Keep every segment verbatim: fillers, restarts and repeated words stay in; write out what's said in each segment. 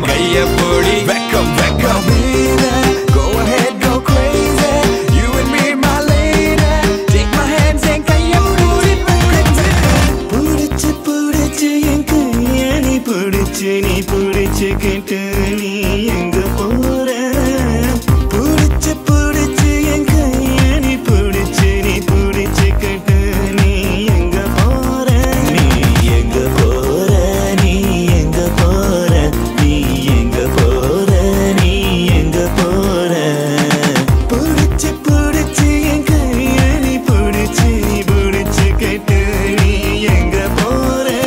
கைய போடி வெக்கம் வெக்கம் go ahead go crazy you and me my lady take my hands and கைய போடி புடிச்சு புடிச்சு என் கைய நீ புடிச்சு நீ புடிச்சு கேட்டு நீ எங்க போற புடிச்சு புடிச்சு என் கைய நீ புடிச்சு நீ புடிச்சு கேட்டு நீ எங்க போற நீ எங்க போற நீ எங்க போற நீ எங்க போற நீ எங்க போற புடிச்சு புடிச்சு என் கைய நீ புடிச்சு நீ புடிச்சு கேட்டு நீ எங்க போற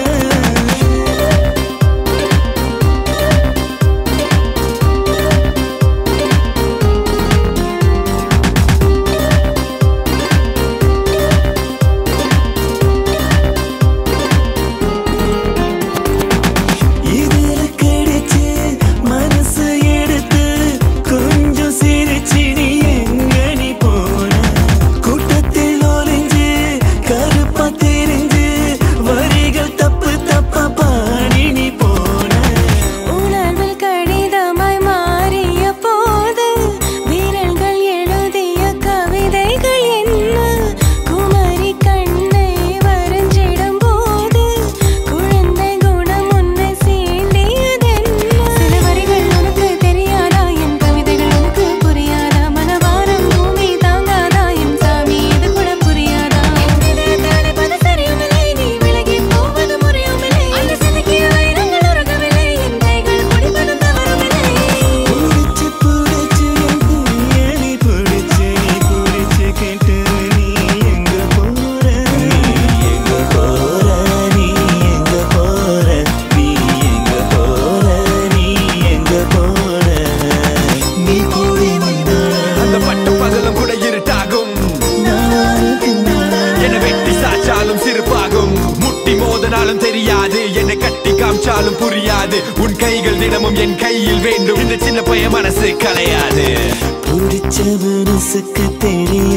இதுல கிடைச்சு மனசு எடுத்து கொஞ்சம் சிரிச்சு நீ எங்க நீ போன கூட்டத்தில் ஒளிஞ்சு கருப்பா தெரிஞ்சு வரிகள் தப்பு தப்பா பாடி நீ போன உணர்வில் கடிதமாய் மாறிய போது வீரர்கள் எழுதிய கவிதைகள் என்ன குமரி கண்ணை வரைஞ்சிடும் போது குழந்தை குணம் உன்னை சீண்டியதென்ன சில வரிகள் உனக்கு தெரியாதா என் கவிதைகள் உனக்கு புரியாதா மனவாரம் பூமி தாங்காதா என் சாமி இது கூட புரியாதா என் இதயத்தை அடைப்பது சரியுமில்லை நீ விலகி போவது முறையுமில்லை அந்த சிதைக்கிய வைரங்கள் உறகவில்லை என் கைகள் பிடிப்பதும் தவறுமில்லை புடிச்சு புடிச்சு என் கைய நீ புடிச்சு நீ புடிச்சு கேட்டு நீ எங்க போற நீ எங்க போற நீ எங்க போற நீ எங்க போற நீ எங்க போற நீ போய் வந்தால் அந்த பட்ட பகலும் கூட இருட்டாகும் நான் பின்னால என்னை வெட்டி சாச்சாலும் சிரிப்பாகும் முட்டி மோதனாலும் தெரியாது என்னை கட்டி காமிச்சாலும் புரியாது உன் கைகள் தினமும் என் கையில் வேண்டும் இந்த சின்ன பையன் மனசு கலையாது புடிச்ச மனசுக்கு தெரியாது